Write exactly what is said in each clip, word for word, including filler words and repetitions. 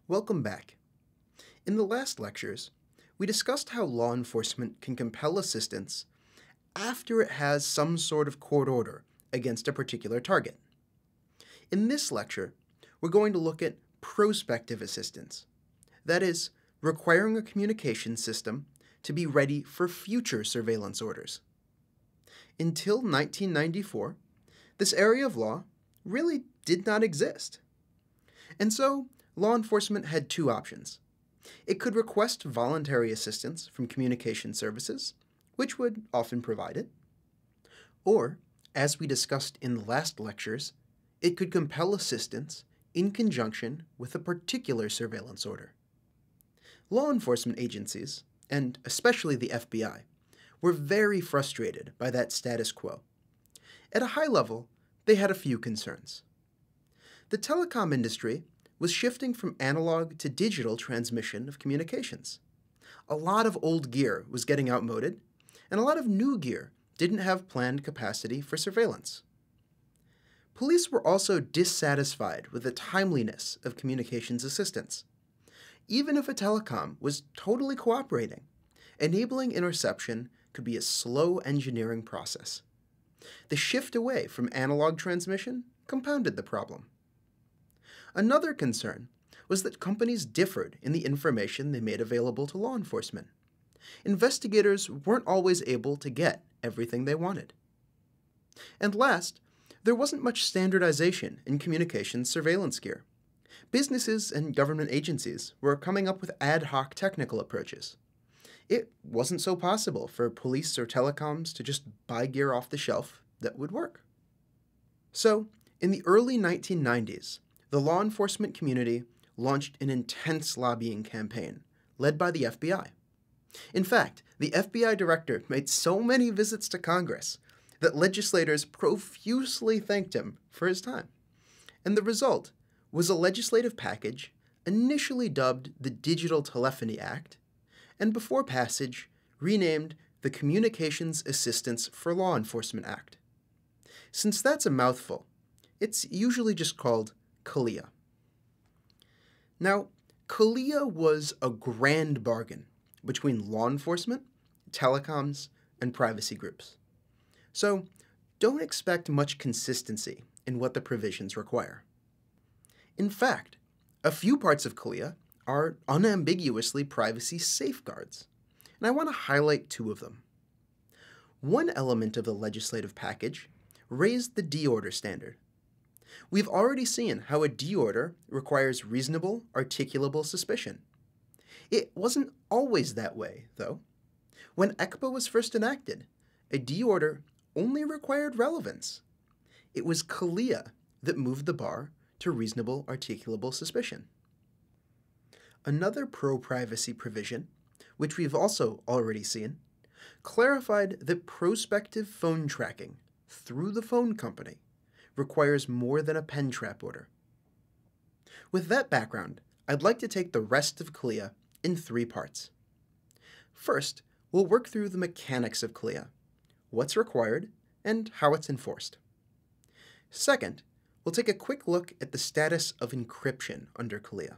Welcome back. In the last lectures, we discussed how law enforcement can compel assistance after it has some sort of court order against a particular target. In this lecture, we're going to look at prospective assistance, that is, requiring a communication system to be ready for future surveillance orders. Until nineteen ninety-four, this area of law really did not exist. And so, law enforcement had two options. It could request voluntary assistance from communication services, which would often provide it. Or, as we discussed in the last lectures, it could compel assistance in conjunction with a particular surveillance order. Law enforcement agencies, and especially the F B I, were very frustrated by that status quo. At a high level, they had a few concerns. The telecom industry was shifting from analog to digital transmission of communications. A lot of old gear was getting outmoded, and a lot of new gear didn't have planned capacity for surveillance. Police were also dissatisfied with the timeliness of communications assistance. Even if a telecom was totally cooperating, enabling interception could be a slow engineering process. The shift away from analog transmission compounded the problem. Another concern was that companies differed in the information they made available to law enforcement. Investigators weren't always able to get everything they wanted. And last, there wasn't much standardization in communications surveillance gear. Businesses and government agencies were coming up with ad hoc technical approaches. It wasn't so possible for police or telecoms to just buy gear off the shelf that would work. So, in the early nineteen nineties, the law enforcement community launched an intense lobbying campaign led by the F B I. In fact, the F B I director made so many visits to Congress that legislators profusely thanked him for his time. And the result was a legislative package initially dubbed the Digital Telephony Act, and before passage, renamed the Communications Assistance for Law Enforcement Act. Since that's a mouthful, it's usually just called CALEA. Now, CALEA was a grand bargain between law enforcement, telecoms, and privacy groups. So, don't expect much consistency in what the provisions require. In fact, a few parts of CALEA are unambiguously privacy safeguards, and I want to highlight two of them. One element of the legislative package raised the D-order standard. We've already seen how a D-order requires reasonable, articulable suspicion. It wasn't always that way, though. When E C P A was first enacted, a D-order only required relevance. It was CALEA that moved the bar to reasonable, articulable suspicion. Another pro-privacy provision, which we've also already seen, clarified that prospective phone tracking through the phone company requires more than a pen trap order. With that background, I'd like to take the rest of CALEA in three parts. First, we'll work through the mechanics of CALEA, what's required, and how it's enforced. Second, we'll take a quick look at the status of encryption under CALEA.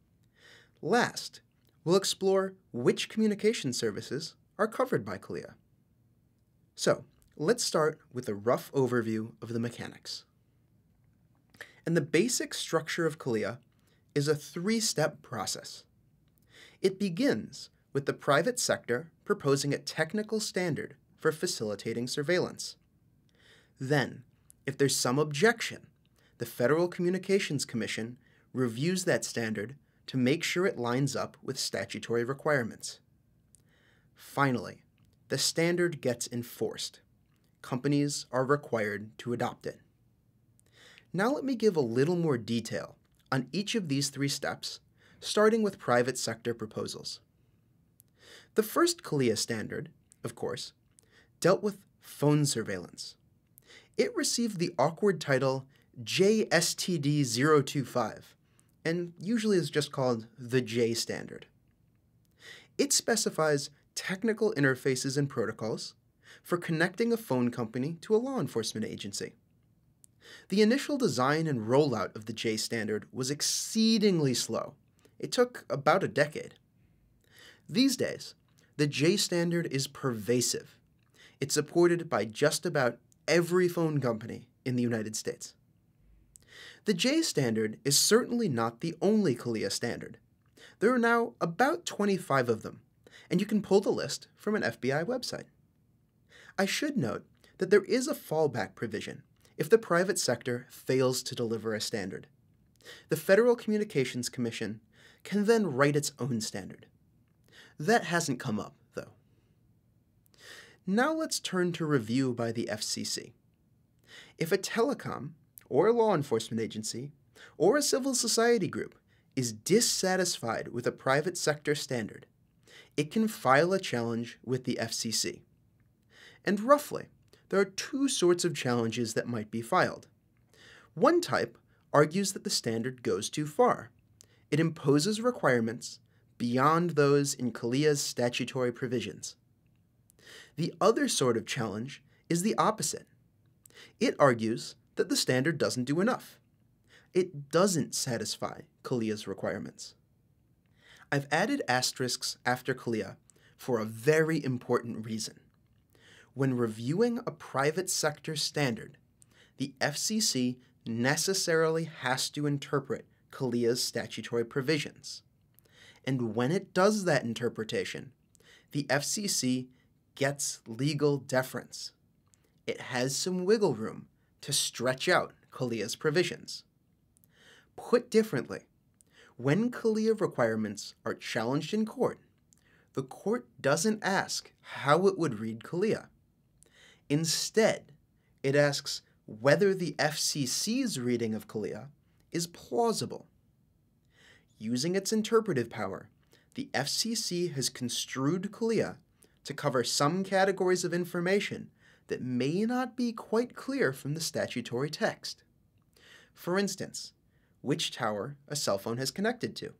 Last, we'll explore which communication services are covered by CALEA. So, let's start with a rough overview of the mechanics. And the basic structure of CALEA is a three-step process. It begins with the private sector proposing a technical standard for facilitating surveillance. Then, if there's some objection, the Federal Communications Commission reviews that standard to make sure it lines up with statutory requirements. Finally, the standard gets enforced. Companies are required to adopt it. Now let me give a little more detail on each of these three steps, starting with private sector proposals. The first CALEA standard, of course, dealt with phone surveillance. It received the awkward title J S T D zero two five, and usually is just called the J standard. It specifies technical interfaces and protocols for connecting a phone company to a law enforcement agency. The initial design and rollout of the J standard was exceedingly slow, It took about a decade. These days, the J standard is pervasive. It's supported by just about every phone company in the United States. The J standard is certainly not the only CALEA standard. There are now about twenty-five of them, and you can pull the list from an F B I website. I should note that there is a fallback provision if the private sector fails to deliver a standard. The Federal Communications Commission can then write its own standard. That hasn't come up, though. Now let's turn to review by the F C C. If a telecom, or a law enforcement agency, or a civil society group is dissatisfied with a private sector standard, it can file a challenge with the F C C. And roughly, there are two sorts of challenges that might be filed. One type argues that the standard goes too far. It imposes requirements beyond those in CALEA's statutory provisions. The other sort of challenge is the opposite. It argues that the standard doesn't do enough. It doesn't satisfy CALEA's requirements. I've added asterisks after CALEA for a very important reason. When reviewing a private sector standard, the F C C necessarily has to interpret CALEA's statutory provisions. And when it does that interpretation, the F C C gets legal deference. It has some wiggle room to stretch out CALEA's provisions. Put differently, when CALEA requirements are challenged in court, the court doesn't ask how it would read CALEA. Instead, it asks whether the F C C's reading of CALEA is plausible. Using its interpretive power, the F C C has construed CALEA to cover some categories of information that may not be quite clear from the statutory text. For instance, which tower a cell phone has connected to.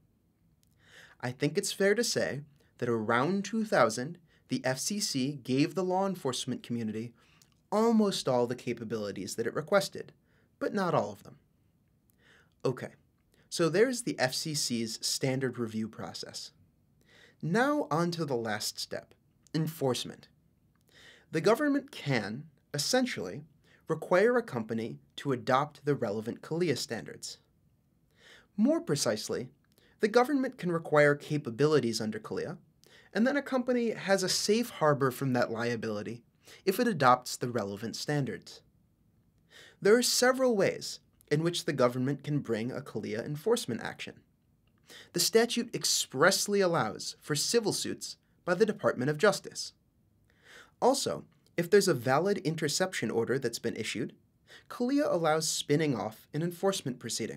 I think it's fair to say that around two thousand, the F C C gave the law enforcement community almost all the capabilities that it requested, but not all of them. Okay, so there's the F C C's standard review process. Now on to the last step, enforcement. The government can, essentially, require a company to adopt the relevant CALEA standards. More precisely, the government can require capabilities under CALEA, and then a company has a safe harbor from that liability if it adopts the relevant standards. There are several ways in which the government can bring a CALEA enforcement action. The statute expressly allows for civil suits by the Department of Justice. Also, if there's a valid interception order that's been issued, CALEA allows spinning off an enforcement proceeding.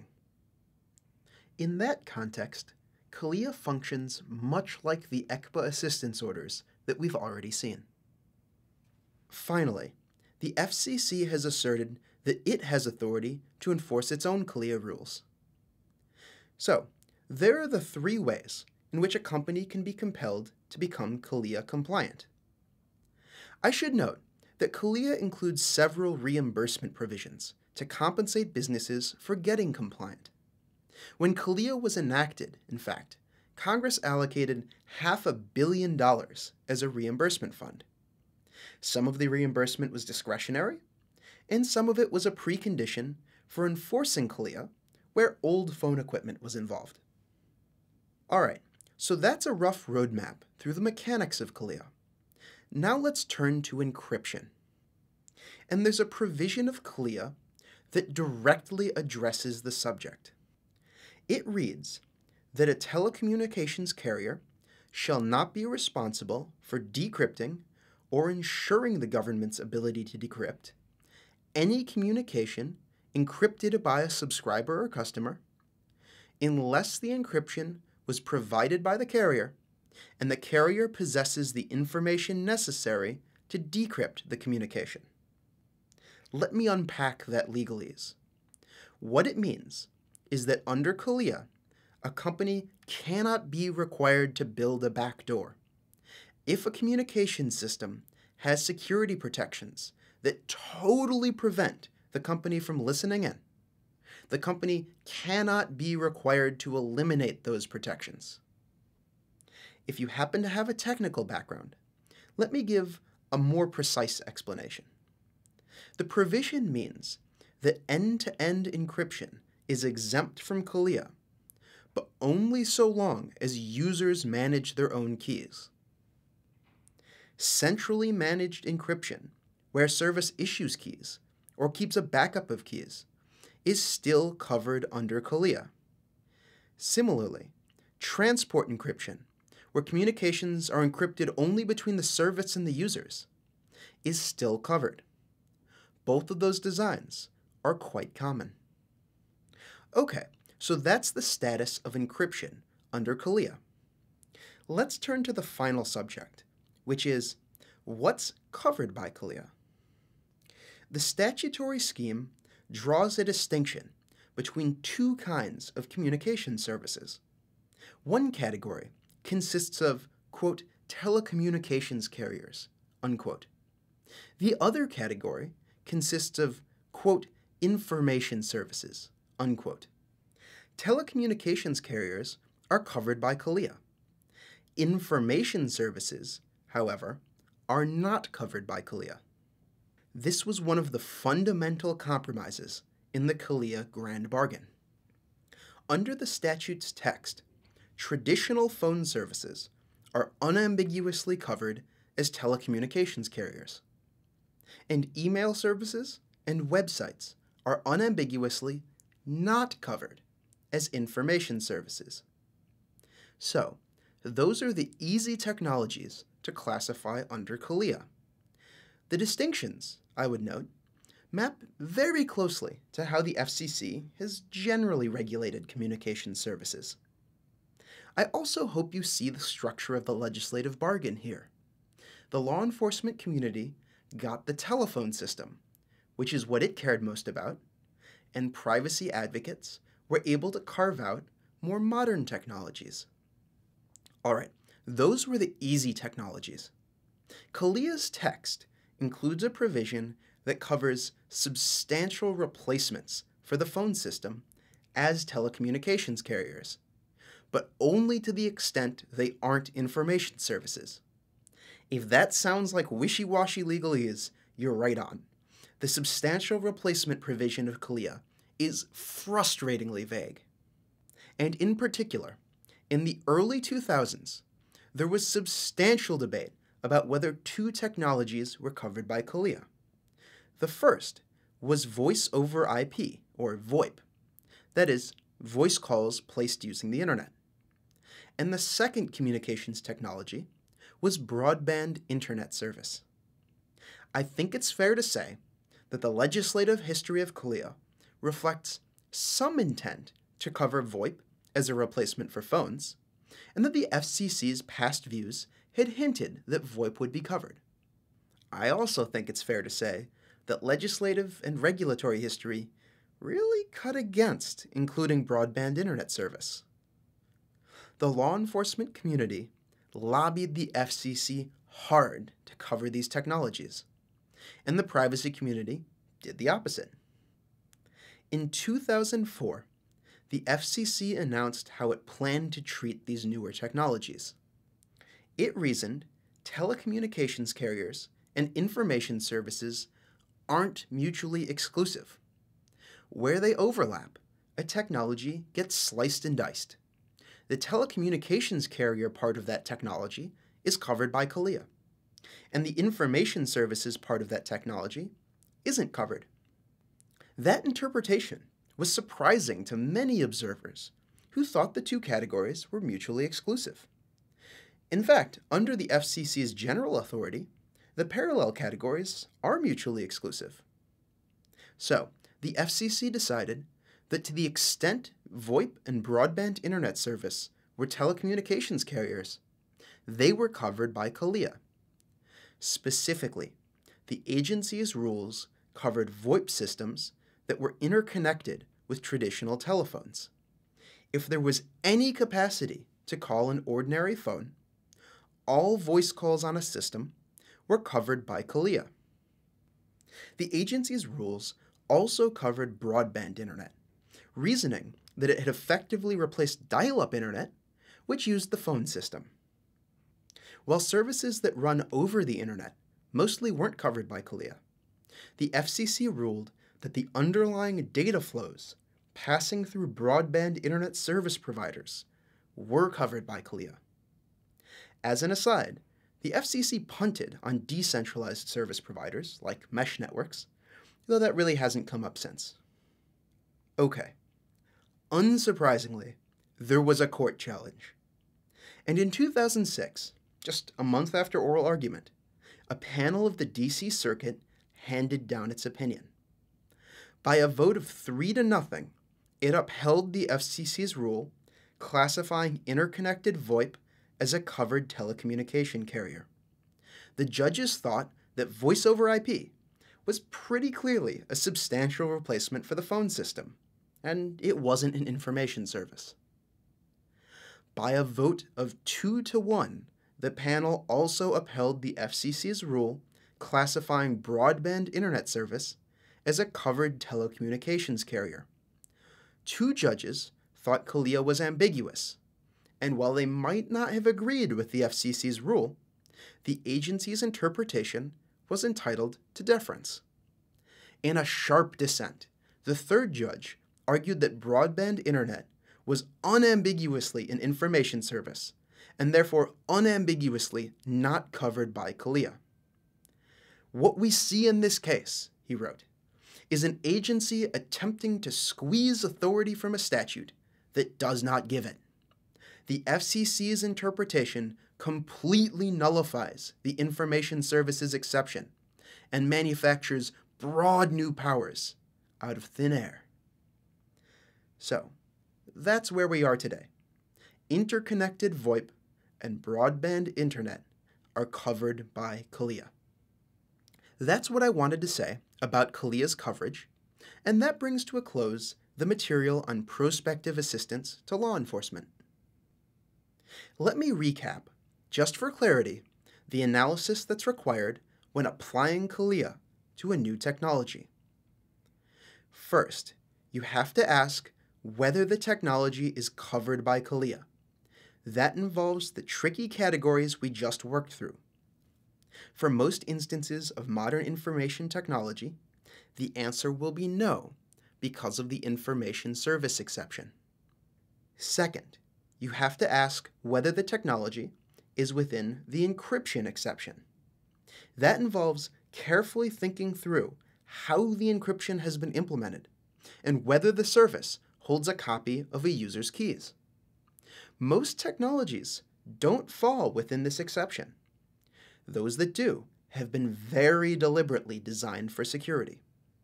In that context, CALEA functions much like the E C P A assistance orders that we've already seen. Finally, the F C C has asserted that it has authority to enforce its own CALEA rules. So, there are the three ways in which a company can be compelled to become CALEA compliant. I should note that CALEA includes several reimbursement provisions to compensate businesses for getting compliant. When CALEA was enacted, in fact, Congress allocated half a billion dollars as a reimbursement fund. Some of the reimbursement was discretionary, and some of it was a precondition for enforcing CALEA where old phone equipment was involved. Alright, so that's a rough roadmap through the mechanics of CALEA. Now let's turn to encryption. And there's a provision of CALEA that directly addresses the subject. It reads that a telecommunications carrier shall not be responsible for decrypting or ensuring the government's ability to decrypt any communication encrypted by a subscriber or customer unless the encryption was provided by the carrier and the carrier possesses the information necessary to decrypt the communication. Let me unpack that legalese. What it means is that under CALEA, a company cannot be required to build a backdoor. If a communication system has security protections that totally prevent the company from listening in, The company cannot be required to eliminate those protections. If you happen to have a technical background, let me give a more precise explanation. The provision means that end-to-end encryption is exempt from CALEA, but only so long as users manage their own keys. Centrally managed encryption, where a service issues keys or keeps a backup of keys, is still covered under CALEA. Similarly, transport encryption, where communications are encrypted only between the service and the users, is still covered. Both of those designs are quite common. Okay, so that's the status of encryption under CALEA. Let's turn to the final subject, which is what's covered by CALEA. The statutory scheme draws a distinction between two kinds of communication services. One category consists of, quote, telecommunications carriers, unquote. The other category consists of, quote, information services, unquote. Telecommunications carriers are covered by CALEA. Information services, however, are not covered by CALEA. This was one of the fundamental compromises in the CALEA Grand Bargain. Under the statute's text, traditional phone services are unambiguously covered as telecommunications carriers, and email services and websites are unambiguously not covered as information services. So, those are the easy technologies to classify under CALEA. The distinctions, I would note, map very closely to how the F C C has generally regulated communication services. I also hope you see the structure of the legislative bargain here. The law enforcement community got the telephone system, which is what it cared most about, and privacy advocates were able to carve out more modern technologies. All right, those were the easy technologies. CALEA's text includes a provision that covers substantial replacements for the phone system as telecommunications carriers, but only to the extent they aren't information services. If that sounds like wishy-washy legalese, you're right on. The substantial replacement provision of CALEA is frustratingly vague. And in particular, in the early two thousands, there was substantial debate about whether two technologies were covered by CALEA. The first was Voice over I P, or VoIP, that is, voice calls placed using the internet. And the second communications technology was broadband internet service. I think it's fair to say that the legislative history of CALEA reflects some intent to cover VoIP as a replacement for phones, and that the F C C's past views had hinted that VoIP would be covered. I also think it's fair to say that legislative and regulatory history really cut against including broadband internet service. The law enforcement community lobbied the F C C hard to cover these technologies, and the privacy community did the opposite. In two thousand four, the F C C announced how it planned to treat these newer technologies. It reasoned telecommunications carriers and information services aren't mutually exclusive. Where they overlap, a technology gets sliced and diced. The telecommunications carrier part of that technology is covered by CALEA, and the information services part of that technology isn't covered. That interpretation was surprising to many observers who thought the two categories were mutually exclusive. In fact, under the F C C's general authority, the parallel categories are mutually exclusive. So, the F C C decided that to the extent VoIP and broadband internet service were telecommunications carriers, they were covered by CALEA. Specifically, the agency's rules covered VoIP systems that were interconnected with traditional telephones. If there was any capacity to call an ordinary phone, all voice calls on a system were covered by CALEA. The agency's rules also covered broadband internet, reasoning that it had effectively replaced dial-up internet, which used the phone system. While services that run over the internet mostly weren't covered by CALEA, the F C C ruled that the underlying data flows passing through broadband internet service providers were covered by CALEA. As an aside, the F C C punted on decentralized service providers like mesh networks, though that really hasn't come up since. Okay, unsurprisingly, there was a court challenge. And in two thousand six, just a month after oral argument, a panel of the D C Circuit handed down its opinion. By a vote of three to nothing, it upheld the F C C's rule classifying interconnected VoIP as a covered telecommunication carrier. The judges thought that voice over I P was pretty clearly a substantial replacement for the phone system, and it wasn't an information service. By a vote of two to one, the panel also upheld the F C C's rule classifying broadband internet service as a covered telecommunications carrier. Two judges thought CALEA was ambiguous, and while they might not have agreed with the F C C's rule, the agency's interpretation was entitled to deference. In a sharp dissent, the third judge argued that broadband internet was unambiguously an information service, and therefore unambiguously not covered by CALEA. What we see in this case, he wrote, is an agency attempting to squeeze authority from a statute that does not give it. The F C C's interpretation completely nullifies the information services exception and manufactures broad new powers out of thin air. So, that's where we are today. Interconnected VoIP and broadband internet are covered by CALEA. That's what I wanted to say about CALEA's coverage, and that brings to a close the material on prospective assistance to law enforcement. Let me recap, just for clarity, the analysis that's required when applying CALEA to a new technology. First, you have to ask whether the technology is covered by CALEA. That involves the tricky categories we just worked through. For most instances of modern information technology, the answer will be no, because of the information service exception. Second, you have to ask whether the technology is within the encryption exception. That involves carefully thinking through how the encryption has been implemented and whether the service holds a copy of a user's keys. Most technologies don't fall within this exception. Those that do have been very deliberately designed for security.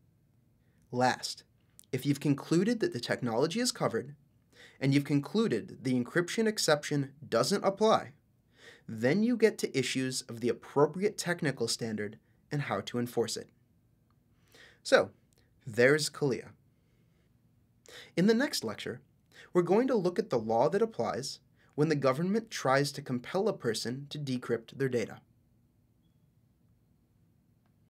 Last, if you've concluded that the technology is covered, and you've concluded the encryption exception doesn't apply, then you get to issues of the appropriate technical standard and how to enforce it. So, there's CALEA. In the next lecture, we're going to look at the law that applies when the government tries to compel a person to decrypt their data.